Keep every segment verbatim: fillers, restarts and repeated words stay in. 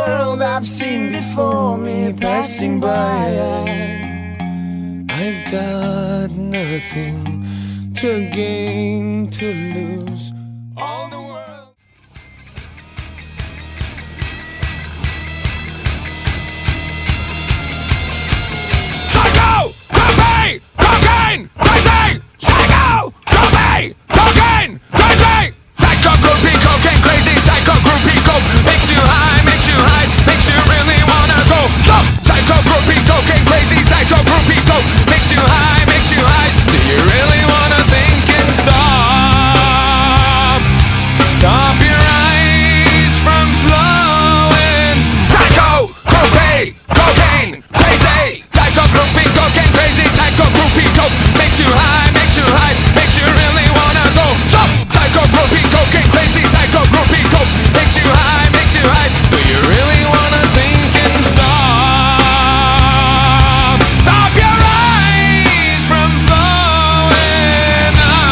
world I've seen before me passing by. I've got nothing to gain, to lose. All the world. Psycho! Copy! Cocaine! Crazy! Psycho! Copy! Cocaine! Crazy! Psycho groupie, cocaine crazy. Psycho groupie, coke makes you high, makes you high, makes you really wanna go. Stop! Psycho groupie, cocaine crazy. Psycho groupie, coke makes you high, makes you high. Do you really wanna think and stop? Stop your eyes from flowing. Psycho groupie, cocaine crazy. Psycho groupie, cocaine crazy. Psycho groupie, coke makes you high, makes you high, makes you really wanna go. Stop! Psycho groupie, cocaine crazy. Psycho groupie, coke makes you high, makes you high. Do you really wanna think and stop? Stop your eyes from flowing.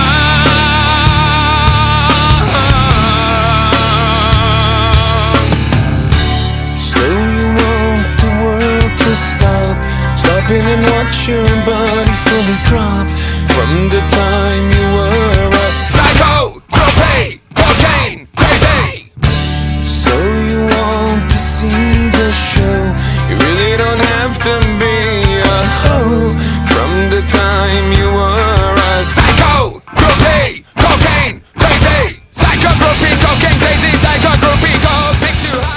So you want the world to stop, stopping and watch your body fully drop from the time you were a psycho groupie, cocaine crazy. So you want to see the show, you really don't have to be a hoe. From the time you were a psycho groupie, cocaine crazy. Psycho groupie, cocaine crazy. Psycho groupie, coke makes you high.